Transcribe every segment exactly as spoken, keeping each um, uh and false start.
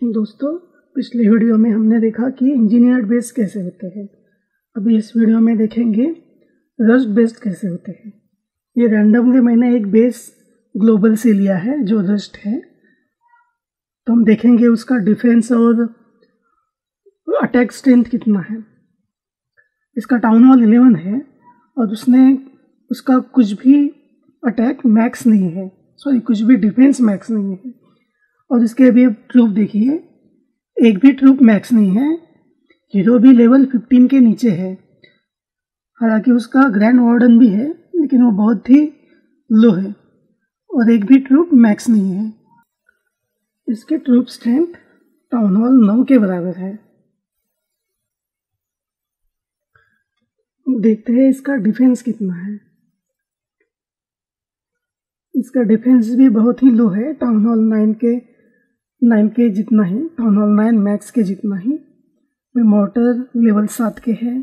दोस्तों, पिछले वीडियो में हमने देखा कि इंजीनियर्ड बेस कैसे होते हैं। अभी इस वीडियो में देखेंगे रस्ट बेस्ड कैसे होते हैं। ये रैंडमली मैंने एक बेस ग्लोबल से लिया है जो रस्ट है, तो हम देखेंगे उसका डिफेंस और अटैक स्ट्रेंथ कितना है। इसका टाउन हॉल इलेवन है और उसने उसका कुछ भी अटैक मैक्स नहीं है, सॉरी कुछ भी डिफेंस मैक्स नहीं है। और इसके अभी ट्रूप देखिए, एक भी ट्रूप मैक्स नहीं है। हीरो भी लेवल फिफ्टीन के नीचे है, हालांकि उसका ग्रैंड वार्डन भी है लेकिन वो बहुत ही लो है और एक भी ट्रूप मैक्स नहीं है। इसके ट्रूप स्ट्रेंथ टाउन हॉल नौ के बराबर है। देखते हैं इसका डिफेंस कितना है। इसका डिफेंस भी बहुत ही लो है, टाउन हॉल नाइन के नाइन के जितना ही, टाउन हॉल नाइन मैक्स के जितना ही। मोर्टर लेवल सात के है,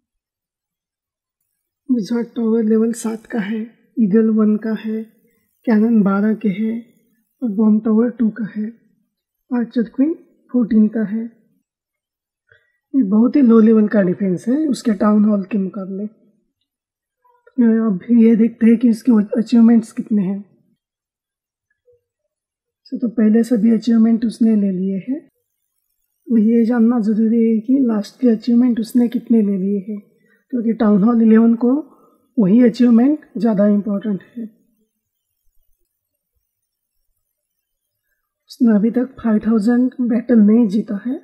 विजार्ड टावर लेवल सात का है, ईगल वन का है, कैनन बारह के है और बॉम्ब टावर टू का है, आर्चर क्वीन फोर्टीन का है। ये बहुत ही लो लेवल का डिफेंस है उसके टाउन हॉल के मुकाबले। अब ये देखते हैं कि इसके अचीवमेंट्स कितने हैं। तो पहले सभी अचीवमेंट उसने ले लिए हैं। ये जानना ज़रूरी है कि लास्ट के अचीवमेंट उसने कितने ले लिए हैं, क्योंकि टाउन हॉल इलेवन को वही अचीवमेंट ज़्यादा इम्पोर्टेंट है। उसने अभी तक फाइव थाउजेंड बैटल नहीं जीता है।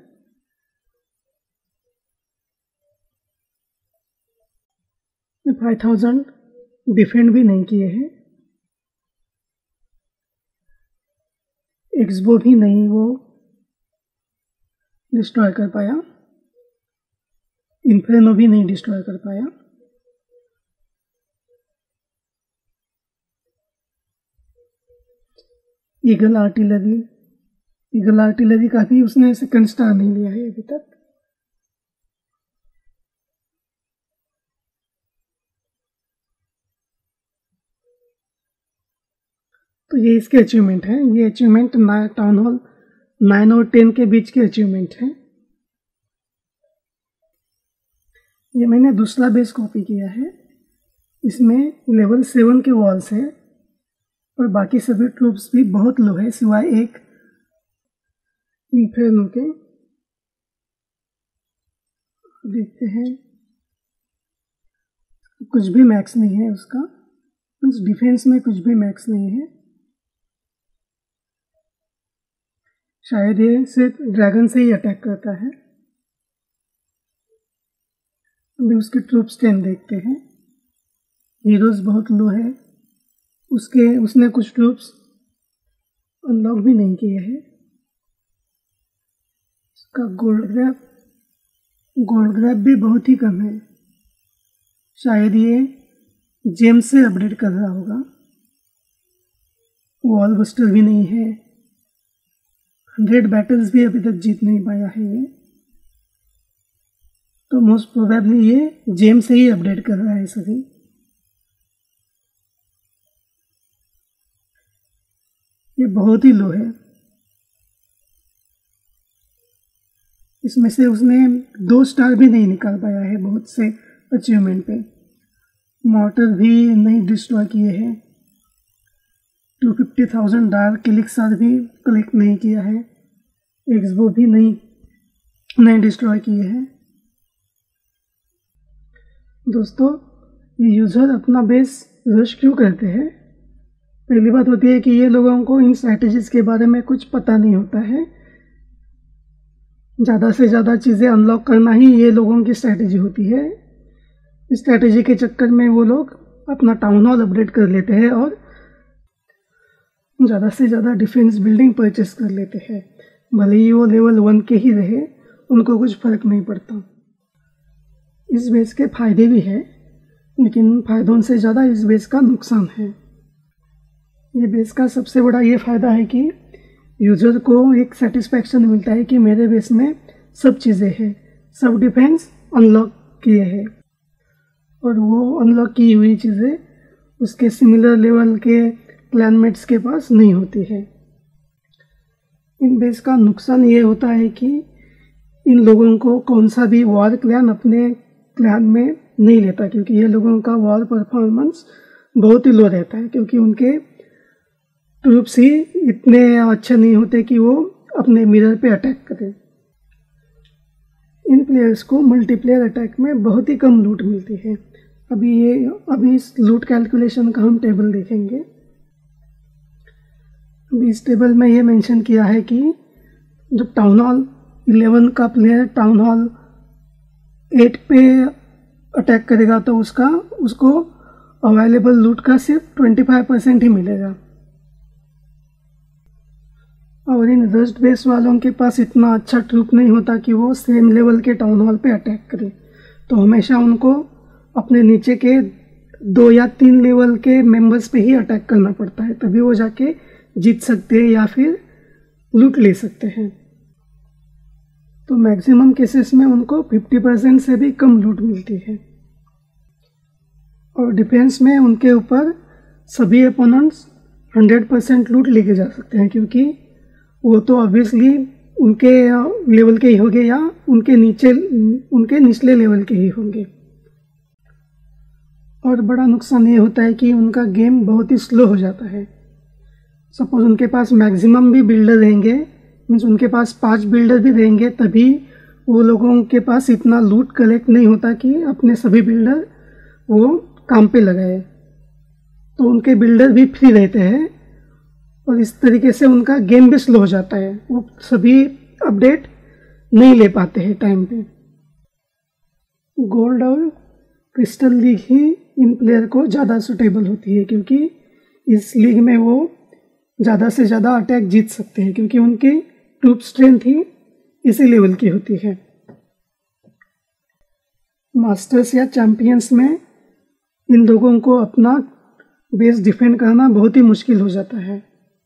फाइव थाउजेंड डिफेंड भी नहीं किए हैं। एक्सबो भी नहीं वो डिस्ट्रॉय कर पाया, इन्फेर्नो भी नहीं डिस्ट्रॉय कर पाया। ईगल आर्टिलरी ईगल आर्टिलरी का भी उसने सेकंड स्टार नहीं लिया है अभी तक। तो ये इसके अचीवमेंट है। ये अचीवमेंट टाउन हॉल नाइन और टेन के बीच के अचीवमेंट है। ये मैंने दूसरा बेस कॉपी किया है। इसमें लेवल सेवन के वॉल्स है और बाकी सभी ट्रूप्स भी बहुत लो है सिवाय एक इन्फेर्नो के। देखते हैं, कुछ भी मैक्स नहीं है उसका, उस डिफेंस में कुछ भी मैक्स नहीं है। शायद ये सिर्फ ड्रैगन से ही अटैक करता है। अभी उसके ट्रूप स्ट्रेंथ देखते हैं। हीरोज बहुत लो है उसके, उसने कुछ ट्रूप्स अनलॉक भी नहीं किए हैं। उसका गोल्ड ग्रैब गोल्ड ग्रैब भी बहुत ही कम है, शायद ये जेम से अपडेट कर रहा होगा। वॉल बस्टर भी नहीं है। हंड्रेड बैटल्स भी अभी तक जीत नहीं पाया है ये, तो मोस्ट प्रोबेबली ये जेम से ही अपडेट कर रहा है सभी। ये बहुत ही लो है। इसमें से उसने दो स्टार भी नहीं निकाल पाया है बहुत से अचीवमेंट पे। मोर्टर भी नहीं डिस्ट्रॉय किए हैं। Two fifty thousand dark elixir भी कलेक्ट नहीं किया है। एक्सबो भी नहीं नहीं डिस्ट्रॉय किए हैं। दोस्तों, ये यूज़र अपना बेस रश क्यों करते हैं? पहली बात होती है कि ये लोगों को इन स्ट्रैटेजीज के बारे में कुछ पता नहीं होता है। ज़्यादा से ज़्यादा चीज़ें अनलॉक करना ही ये लोगों की स्ट्रैटेजी होती है। इस स्ट्रैटेजी के चक्कर में वो लोग अपना टाउन हॉल अपडेट कर लेते हैं और ज़्यादा से ज़्यादा डिफेंस बिल्डिंग परचेस कर लेते हैं। भले ही वो लेवल वन के ही रहे, उनको कुछ फ़र्क नहीं पड़ता। इस बेस के फ़ायदे भी हैं, लेकिन फ़ायदों से ज़्यादा इस बेस का नुकसान है। ये बेस का सबसे बड़ा ये फ़ायदा है कि यूज़र को एक सेटिस्फैक्शन मिलता है कि मेरे बेस में सब चीज़ें हैं, सब डिफेंस अनलॉक किए हैं और वो अनलॉक की हुई चीज़ें उसके सिमिलर लेवल के क्लैनमेट्स के पास नहीं होती है। इन बेस का नुकसान ये होता है कि इन लोगों को कौन सा भी वॉर क्लैन अपने क्लैन में नहीं लेता, क्योंकि ये लोगों का वॉर परफॉर्मेंस बहुत ही लो रहता है, क्योंकि उनके ट्रूप्स ही इतने अच्छे नहीं होते कि वो अपने मिरर पे अटैक करें। इन प्लेयर्स को मल्टीप्लेयर अटैक में बहुत ही कम लूट मिलती है। अभी ये अभी इस लूट कैलकुलेशन का हम टेबल देखेंगे। अभी इस टेबल में ये मेंशन किया है कि जब टाउन हॉल इलेवन का प्लेयर टाउन हॉल एट पे अटैक करेगा तो उसका उसको अवेलेबल लूट का सिर्फ पच्चीस परसेंट ही मिलेगा। और इन रस्ट बेस वालों के पास इतना अच्छा ट्रूप नहीं होता कि वो सेम लेवल के टाउन हॉल पे अटैक करें, तो हमेशा उनको अपने नीचे के दो या तीन लेवल के मेंबर्स पे ही अटैक करना पड़ता है, तभी वो जाके जीत सकते हैं या फिर लूट ले सकते हैं। तो मैक्सिमम केसेस में उनको पचास परसेंट से भी कम लूट मिलती है। और डिफेंस में उनके ऊपर सभी अपोनेंट्स सौ परसेंट लूट लेके जा सकते हैं, क्योंकि वो तो ऑब्वियसली उनके लेवल के ही होंगे या उनके नीचे उनके निचले लेवल के ही होंगे। और बड़ा नुकसान ये होता है कि उनका गेम बहुत ही स्लो हो जाता है। सपोज उनके पास मैक्सिमम भी बिल्डर रहेंगे, मीन्स उनके पास पांच बिल्डर भी रहेंगे, तभी वो लोगों के पास इतना लूट कलेक्ट नहीं होता कि अपने सभी बिल्डर वो काम पे लगाए। तो उनके बिल्डर भी फ्री रहते हैं और इस तरीके से उनका गेम भी स्लो हो जाता है। वो सभी अपडेट नहीं ले पाते हैं टाइम पे। गोल्ड और क्रिस्टल लीग ही इन प्लेयर को ज़्यादा सूटेबल होती है, क्योंकि इस लीग में वो ज़्यादा से ज़्यादा अटैक जीत सकते हैं, क्योंकि उनकी ट्रूप स्ट्रेंथ ही इसी लेवल की होती है। मास्टर्स या चैंपियंस में इन लोगों को अपना बेस डिफेंड करना बहुत ही मुश्किल हो जाता है।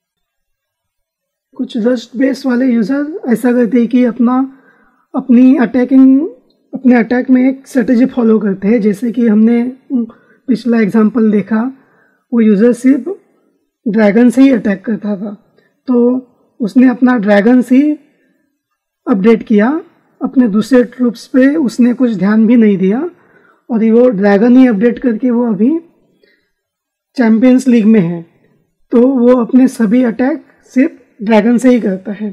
कुछ रस्ट बेस वाले यूज़र ऐसा करते हैं कि अपना अपनी अटैकिंग अपने अटैक में एक स्ट्रेटेजी फॉलो करते हैं, जैसे कि हमने पिछला एग्जांपल देखा, वो यूज़र सिर्फ ड्रैगन से ही अटैक करता था, तो उसने अपना ड्रैगन से ही अपडेट किया, अपने दूसरे ट्रूप्स पे उसने कुछ ध्यान भी नहीं दिया, और ये वो ड्रैगन ही अपडेट करके वो अभी चैंपियंस लीग में है। तो वो अपने सभी अटैक सिर्फ ड्रैगन से ही करता है।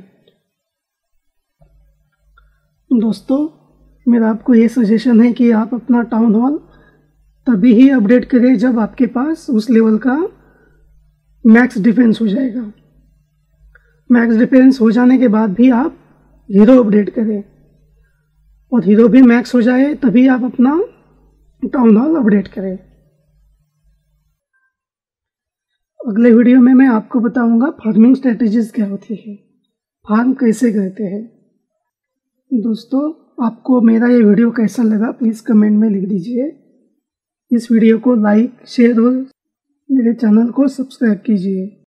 दोस्तों, मेरा आपको ये सजेशन है कि आप अपना टाउन हॉल तभी ही अपडेट करें जब आपके पास उस लेवल का मैक्स डिफेंस हो जाएगा। मैक्स डिफेंस हो जाने के बाद भी आप हीरो अपडेट करें, और हीरो भी मैक्स हो जाए तभी आप अपना टाउन हॉल अपडेट करें। अगले वीडियो में मैं आपको बताऊंगा फार्मिंग स्ट्रेटेजीज क्या होती है, फार्म कैसे करते हैं। दोस्तों, आपको मेरा ये वीडियो कैसा लगा प्लीज़ कमेंट में लिख दीजिए। इस वीडियो को लाइक, शेयर और मेरे चैनल को सब्सक्राइब कीजिए।